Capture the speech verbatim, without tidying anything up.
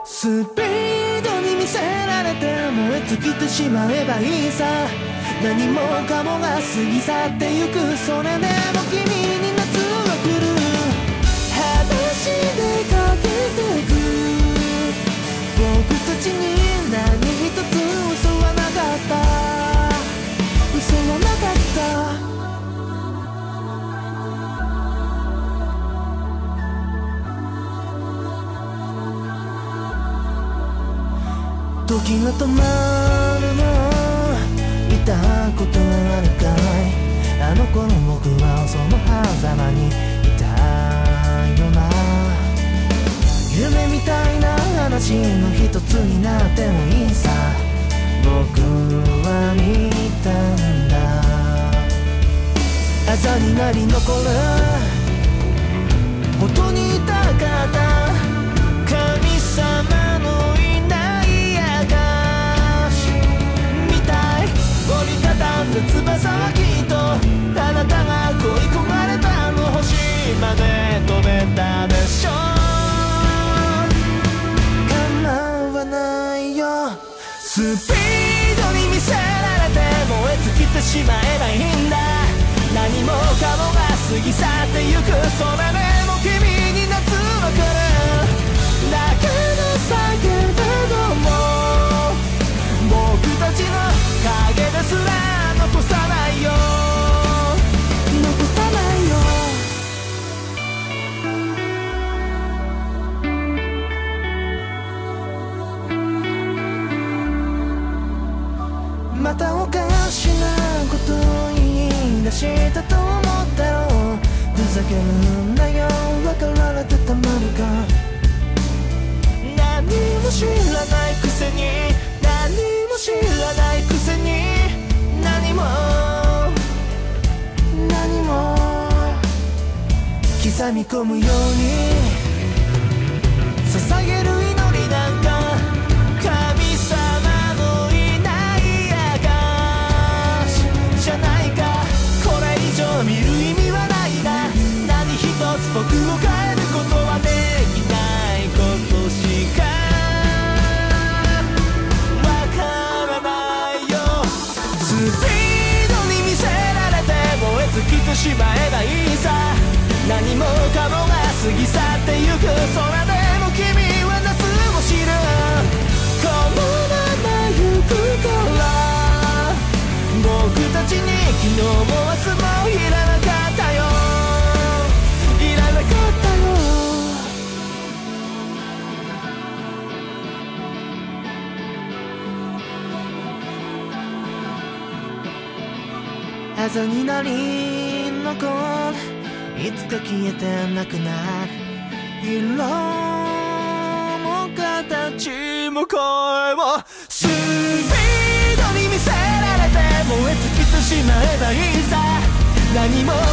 スピードに見せられて燃え尽きてしまえばいいさ。何もかもが過ぎ去ってゆく。それでも君に夏は来る。裸足でかけてく。僕たちに何一つ嘘はなかった。嘘はなかった。時が止まるの見たことあるかい。あの頃僕はその狭間にいたよな。夢みたいな話の一つになってもいいさ。僕は見たんだ。朝になり残る音にいたかった神様の折りたたんだ翼はきっとあなたが恋焦がれたあの星まで飛べたでしょう。構わないよ。スピードに見せられて燃え尽きてしまえばいいんだ。何もかもが過ぎ去ってゆく。それでも君に夏は来る。だけど叫べども僕たちの影ですら残さないよ。残さないよ。またおかしなことを言い出したと思ったろ。ふざけるんだよ分かられてたまるか。何も知らないくせに何も知らないくせに何も何も刻み込むように捧げる祈りなんか神様のいない証じゃないか。これ以上見る意味はないな。何一つ僕を変えることはできないことしかスピードに見せられて燃え尽きてしまえばいいさ。何もかもが過ぎ去ってゆく。それでも君は夏を知る。このまま行くから僕たちに昨日も明日もいらなかったよ。いらなかったよ。朝になり残るいつか消えてなくなる。色も形も声もスピードに見せられて燃え尽きてしまえばいいさ。何も